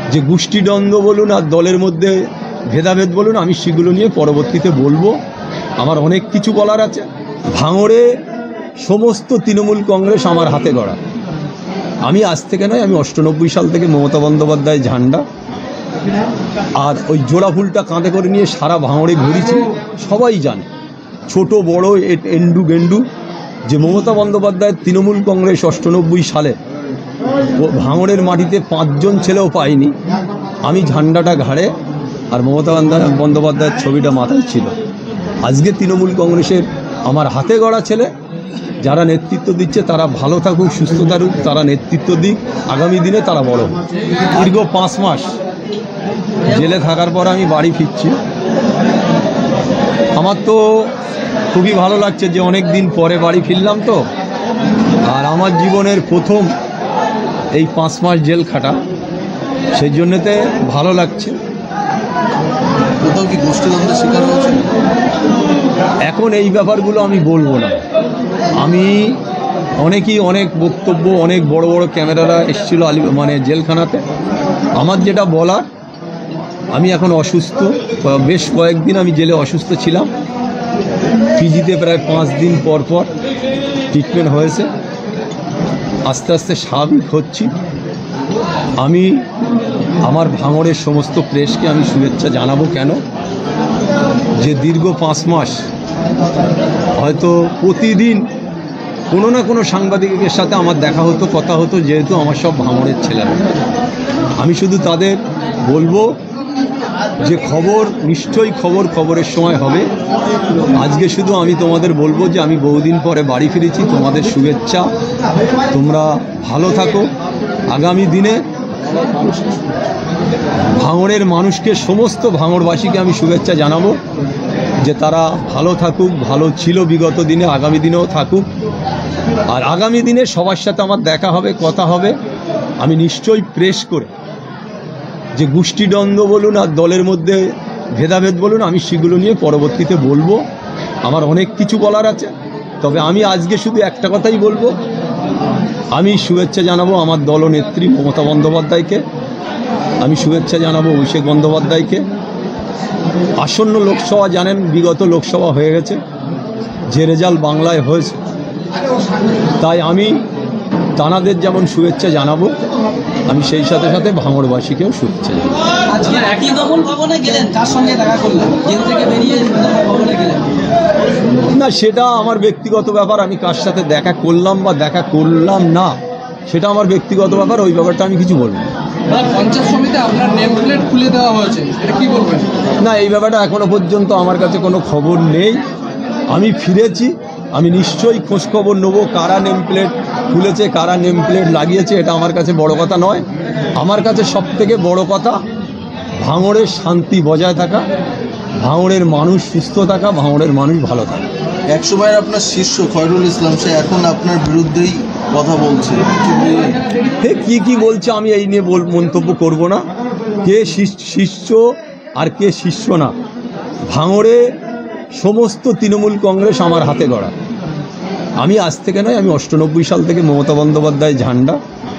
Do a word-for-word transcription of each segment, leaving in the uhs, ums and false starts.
যে গোষ্ঠীদ্বন্দ্ব বলুন আর দলের মধ্যে ভেদাভেদ বলুন, আমি সেগুলো নিয়ে পরবর্তীতে বলবো। আমার অনেক কিছু বলার আছে। ভাঙড়ে সমস্ত তৃণমূল কংগ্রেস আমার হাতে গড়া। আমি আজ থেকে নয়, আমি অষ্টানব্বই সাল থেকে মমতা বন্দ্যোপাধ্যায় ঝান্ডা আর ওই জোড়া ফুলটা কাঁধে করে নিয়ে সারা ভাঙড়ে ঘুরেছি। সবাই জানে, ছোট বড় এন্ডু গেন্ডু, যে মমতা বন্দ্যোপাধ্যায়ের তৃণমূল কংগ্রেস অষ্টানব্বই সালে ভাঙড়ের মাটিতে পাঁচজন ছেলেও পায়নি। আমি ঝান্ডাটা ঘাড়ে আর মমতা বন্দ্যোপাধ্যায়ের ছবিটা মাথায় ছিল। আজকে তৃণমূল কংগ্রেসের আমার হাতে গড়া ছেলে যারা নেতৃত্ব দিচ্ছে তারা ভালো থাকুক, সুস্থ থাকুক, তারা নেতৃত্ব দিক, আগামী দিনে তারা বড়। দীর্ঘ পাঁচ মাস জেলে থাকার পর আমি বাড়ি ফিরছি। আমার তো খুবই ভালো লাগছে যে অনেক দিন পরে বাড়ি ফিরলাম তো, আর আমার জীবনের প্রথম এই পাঁচ মাস জেল খাটা, সেই জন্যতে ভালো লাগছে। কোথাও কি গোষ্ঠীদ্বন্দ্বের শিকার হয়েছে? এখন এই ব্যাপারগুলো আমি বলবো না। আমি অনেকেই অনেক বক্তব্য, অনেক বড় বড় ক্যামেরারা এসেছিলো আলি মানে জেলখানাতে। আমার যেটা বলার, আমি এখন অসুস্থ, বেশ কয়েকদিন আমি জেলে অসুস্থ ছিলাম। পিজিতে প্রায় পাঁচ দিন পর পর ট্রিটমেন্ট হয়েছে, আস্তে আস্তে স্বাভাবিক হচ্ছি। আমি আমার ভাঙড়ের সমস্ত প্রেসকে আমি শুভেচ্ছা জানাবো। কেন যে দীর্ঘ পাঁচ মাস হয়তো প্রতিদিন কোনো না কোনো সাংবাদিকের সাথে আমার দেখা হতো, কথা হতো, যেহেতু আমার সব ভাঙড়ের ছেলেরা। আমি শুধু তাদের বলবো যে খবর নিশ্চয়ই খবর খবরের সময় হবে। আজকে শুধু আমি তোমাদের বলবো যে আমি বহুদিন পরে বাড়ি ফিরেছি, তোমাদের শুভেচ্ছা, তোমরা ভালো থাকো। আগামী দিনে ভাঙড়ের মানুষকে, সমস্ত ভাঙড়বাসীকে আমি শুভেচ্ছা জানাবো যে তারা ভালো থাকুক, ভালো ছিল বিগত দিনে, আগামী দিনেও থাকুক। আর আগামী দিনে সবার সাথে আমার দেখা হবে, কথা হবে। আমি নিশ্চয়ই প্রেস করে যে গোষ্ঠীদ্বন্দ্ব বলুন আর দলের মধ্যে ভেদাভেদ বলুন, আমি সেগুলো নিয়ে পরবর্তীতে বলবো। আমার অনেক কিছু বলার আছে। তবে আমি আজকে শুধু একটা কথাই বলবো, আমি শুভেচ্ছা জানাবো আমার দলনেত্রী মমতা বন্দ্যোপাধ্যায়কে, আমি শুভেচ্ছা জানাবো অভিষেক বন্দ্যোপাধ্যায়কে। আসন্ন লোকসভা জানেন, বিগত লোকসভা হয়ে গেছে, যে রেজাল্ট বাংলায় হয়েছে, তাই আমি তানাদের যেমন শুভেচ্ছা জানাবো, আমি সেই সাথে সাথে ভাঙড়বাসীকেও শুভেচ্ছা জানাবো। আজকে একই দমন ভবনে গেলেন, কার সঙ্গে দেখা করলেন? জেল থেকে বেরিয়ে ভবনে গেলেন? না, সেটা আমার ব্যক্তিগত ব্যাপার। আমি কার সাথে দেখা করলাম বা দেখা করলাম না, সেটা আমার ব্যক্তিগত ব্যাপার। ওই ব্যাপারটা আমি কিছু বলবো না। পঞ্চায়েত সমিতি আপনার নেম প্লেট খুলে দেওয়া হয়েছে, এটা কি বলবেন? না, এই ব্যাপারটা এখনো পর্যন্ত আমার কাছে কোনো খবর নেই। আমি ফিরেছি, আমি নিশ্চয়ই খোঁজখবর নেবো কারা নেম প্লেট খুলেছে, কারা নেম প্লেট লাগিয়েছে। এটা আমার কাছে বড় কথা নয়। আমার কাছে সব থেকে বড় কথা ভাঙড়ের শান্তি বজায় থাকা, ভাঙড়ের মানুষ সুস্থ থাকা, ভাঙড়ের মানুষ ভালো থাকা। এক সময় আপনার শিষ্য খয়রুল ইসলাম, সে এখন আপনার বিরুদ্ধেই কথা বলছে, হে কি কি বলছে আমি এই নিয়ে বল মন্তব্য করব না। কে শিষ্য আর কে শিষ্য না, ভাঙড়ে সমস্ত তৃণমূল কংগ্রেস আমার হাতে গড়া। আমি আজ থেকে নয়, আমি অষ্টানব্বই সাল থেকে মমতা বন্দ্যোপাধ্যায় ঝান্ডা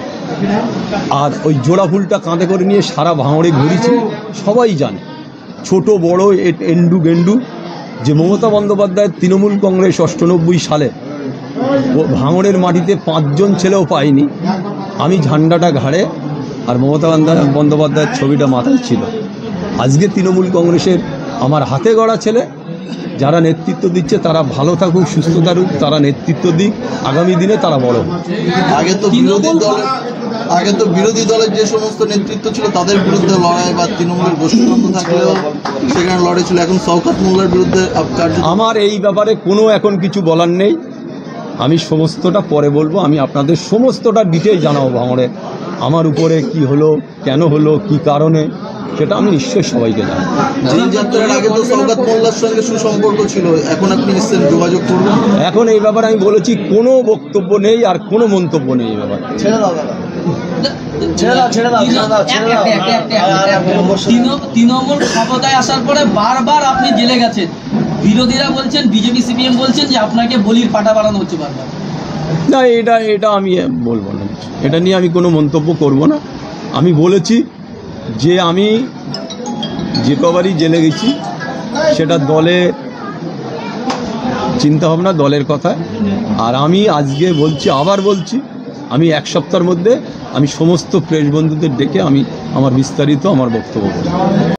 আর ওই জোড়া ফুলটা কাঁধে করে নিয়ে সারা ভাঙড়ে ঘুরেছি। সবাই জানে, ছোট বড় এন্ডু গেন্ডু, যে মমতা বন্দ্যোপাধ্যায়ের তৃণমূল কংগ্রেস অষ্টানব্বই সালে ভাঙড়ের মাটিতে পাঁচজন ছেলেও পায়নি। আমি ঝান্ডাটা ঘাড়ে আর মমতা বন্দ্যোপাধ্যায়ের ছবিটা মাথায় ছিল। আজকে তৃণমূল কংগ্রেসের আমার হাতে গড়া ছেলে যারা নেতৃত্ব দিচ্ছে তারা ভালো থাকুক, সুস্থ থাকুক, তারা নেতৃত্ব দিক, আগামী দিনে তারা বড়। আগে তো বিরোধী দলের আগে তো বিরোধী দলের যে সমস্ত নেতৃত্ব ছিল তাদের বিরুদ্ধে লড়াই, বা তৃণমূলের গোষ্ঠীদ্বন্দ্ব থাকলেও সেখানে লড়াই ছিল। এখন শওকত মোল্লার বিরুদ্ধে আমার এই ব্যাপারে কোনো এখন কিছু বলার নেই। আমি সমস্তটা পরে বলবো। আমি আপনাদের সমস্তটা ডিটেল জানাবো ভাঙড়ে আমার উপরে কি হলো, কেন হলো, কি কারণে, সেটা আমি নিশ্চয়ই সবাইকে জানাবো। জেল যাত্রার আগে তো শওকত মোল্লার সঙ্গে সুসম্পর্ক ছিল, এখন আপনি নিশ্চয়ই যোগাযোগ করবেন? এখন এই ব্যাপারে আমি বলেছি কোনো বক্তব্য নেই আর কোনো মন্তব্য নেই এই ব্যাপারে। তৃণমূল ক্ষমতায় আসার পরে বারবার আপনি জেলে গেছেন, বিরোধীরা বলছেন, বিজেপি সিপিএম বলছেন যে আপনাকে বলির পাঠা বানানো হচ্ছে বারবার। না, এটা এটা আমি বলবো না, এটা নিয়ে আমি কোনো মন্তব্য করব না। আমি বলেছি যে আমি যে কবারই জেলে গেছি সেটা দলে চিন্তাভাবনা, দলের কথা। আর আমি আজকে বলছি, আবার বলছি, আমি এক সপ্তাহের মধ্যে আমি সমস্ত প্রেস বন্ধুদের ডেকে আমি আমার বিস্তারিত আমার বক্তব্য বলব।